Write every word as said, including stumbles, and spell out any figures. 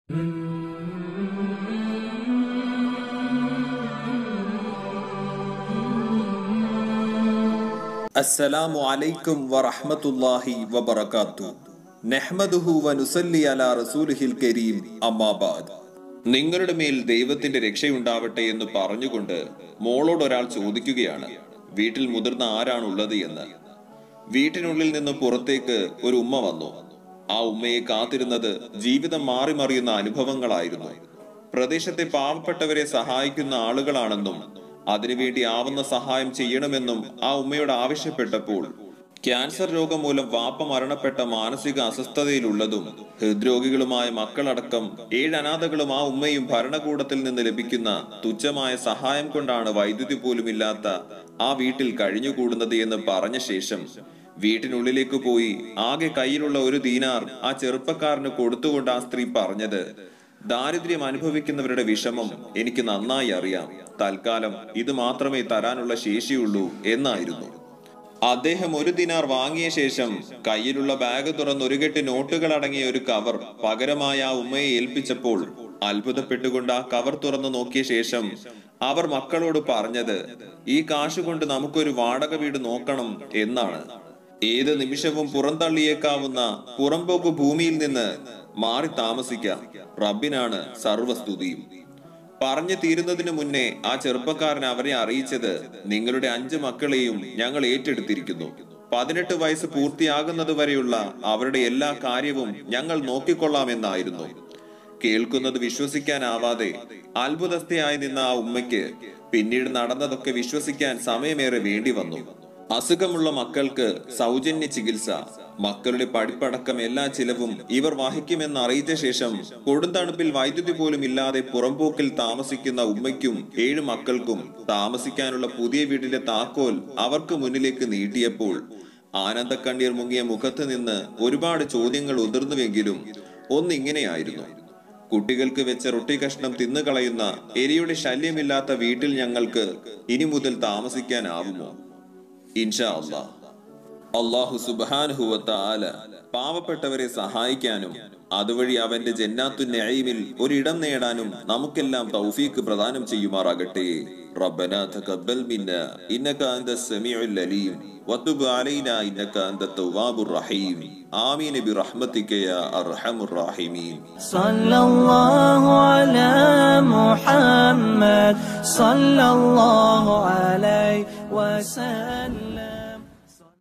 അസ്സലാമു അലൈക്കും വറഹ്മത്തുള്ളാഹി വബറകാതുഹു. നഹ്മദുഹു വനുസല്ലി അലാ റസൂലിഹിൽ കരീം. അമ്മാ ബഅദ്. നിങ്ങളുടെ മേൽ ദൈവത്തിന്റെ രക്ഷയുണ്ടാവട്ടെ എന്ന് പറഞ്ഞുകൊണ്ട് മോളോട് ഒരാൾ ചോദിക്കുകയാണ്, വീട്ടിൽ മുതിർന്ന ആരാണുള്ളത് എന്ന്. വീട്ടിനുള്ളിൽ നിന്ന് പുറത്തേക്ക് ഒരു ഉമ്മ വന്നു. ആ ഉമ്മയെ കാത്തിരുന്നത് ജീവിതം മാറി മറിയുന്ന അനുഭവങ്ങളായിരുന്നു. പ്രദേശത്തെ പാവപ്പെട്ടവരെ സഹായിക്കുന്ന ആളുകളാണെന്നും അതിനുവേണ്ടി ആവുന്ന സഹായം ചെയ്യണമെന്നും ആ ഉമ്മയോട് ആവശ്യപ്പെട്ടപ്പോൾ, ക്യാൻസർ രോഗം മൂലം വാപ്പ മരണപ്പെട്ട മാനസിക അസ്വസ്ഥതയിലുള്ളതും ഹൃദ്രോഗികളുമായ മക്കളടക്കം ഏഴ് അനാഥകളും ആ ഉമ്മയും ഭരണകൂടത്തിൽ നിന്ന് ലഭിക്കുന്ന തുച്ഛമായ സഹായം കൊണ്ടാണ് വൈദ്യുതി പോലും ഇല്ലാത്ത ആ വീട്ടിൽ കഴിഞ്ഞുകൂടുന്നത് എന്ന് പറഞ്ഞ ശേഷം വീട്ടിനുള്ളിലേക്ക് പോയി ആകെ കയ്യിലുള്ള ഒരു ദീനാർ ആ ചെറുപ്പക്കാരന് കൊടുത്തുകൊണ്ട് ആ സ്ത്രീ പറഞ്ഞത്, ദാരിദ്ര്യം അനുഭവിക്കുന്നവരുടെ വിഷമം എനിക്ക് നന്നായി അറിയാം, തൽക്കാലം ഇത് മാത്രമേ തരാനുള്ള ശേഷിയുള്ളൂ എന്നായിരുന്നു. അദ്ദേഹം ഒരു ദിനാർ വാങ്ങിയ ശേഷം കയ്യിലുള്ള ബാഗ് തുറന്ന് ഒരു കെട്ട് നോട്ടുകൾ അടങ്ങിയ ഒരു കവർ പകരമായ ആ ഉമ്മയെ ഏൽപ്പിച്ചപ്പോൾ അത്ഭുതപ്പെട്ടുകൊണ്ട് ആ കവർ തുറന്നു നോക്കിയ ശേഷം അവർ മക്കളോട് പറഞ്ഞത്, ഈ കാശുകൊണ്ട് നമുക്കൊരു വാടക വീട് നോക്കണം എന്നാണ്. ഏത് നിമിഷവും പുറന്തള്ളിയേക്കാവുന്ന പുറംപോക്ക് ഭൂമിയിൽ നിന്ന് മാറി താമസിക്കാം, റബ്ബിനാണ് സർവസ്തുതിയും. പറഞ്ഞു തീരുന്നതിനു മുന്നേ ആ ചെറുപ്പക്കാരൻ അവരെ അറിയിച്ചത്, നിങ്ങളുടെ അഞ്ച് മക്കളെയും ഞങ്ങൾ ഏറ്റെടുത്തിരിക്കുന്നു. പതിനെട്ട് വയസ്സ് പൂർത്തിയാകുന്നത് വരെയുള്ള അവരുടെ എല്ലാ കാര്യവും ഞങ്ങൾ നോക്കിക്കൊള്ളാമെന്നായിരുന്നു. കേൾക്കുന്നത് വിശ്വസിക്കാനാവാതെ അത്ഭുതസ്ഥയായി നിന്ന ആ ഉമ്മയ്ക്ക് പിന്നീട് നടന്നതൊക്കെ വിശ്വസിക്കാൻ സമയമേറെ വേണ്ടി വന്നു. അസുഖമുള്ള മക്കൾക്ക് സൗജന്യ ചികിത്സ, മക്കളുടെ പഠിപ്പടക്കം എല്ലാ ചിലവും ഇവർ വഹിക്കുമെന്ന് അറിയിച്ച ശേഷം കൊടുന്തണുപ്പിൽ വൈദ്യുതി പോലും ഇല്ലാതെ പുറംപോക്കിൽ താമസിക്കുന്ന ഉമ്മയ്ക്കും ഏഴ് മക്കൾക്കും താമസിക്കാനുള്ള പുതിയ വീടിന്റെ താക്കോൽ അവർക്ക് മുന്നിലേക്ക് നീട്ടിയപ്പോൾ ആനന്ദക്കണ്ണീർ മുങ്ങിയ മുഖത്ത് നിന്ന് ഒരുപാട് ചോദ്യങ്ങൾ ഉതിർന്നുവെങ്കിലും ഒന്നിങ്ങനെയായിരുന്നു, കുട്ടികൾക്ക് വെച്ച റൊട്ടി കഷ്ണം തിന്നുകളയുന്ന എരിയുടെ ശല്യമില്ലാത്ത വീട്ടിൽ ഞങ്ങൾക്ക് ഇനി മുതൽ താമസിക്കാനാവുമോ? ഇൻഷാ അല്ലാഹ്. അല്ലാഹു സുബ്ഹാനഹു വ തആല പാവപ്പെട്ടവരെ സഹായിക്കാനും അതുവഴി അവന്റെ ജന്നാത്തുൻ നഈമിൽ ഒരിടം നേടാനും നമുക്കെല്ലാം തൗഫീഖ് പ്രദാനം ചെയ്യുമാറാകട്ടെ. റബ്ബനാ തഖബ്ബൽ മിന്നാ ഇന്നക അൻതസ് സമീഉൽ അലീം വതുബ് അലൈനാ ഇന്നക അൻതത് തവ്വാബുർ റഹീം. ആമീൻ ബിറഹ്മതിക യാ അർഹമുർ റഹീമീൻ. സല്ലല്ലാഹു അലാ മുഹമ്മദ് സല്ലല്ലാഹു അലൈഹി വസല്ലം.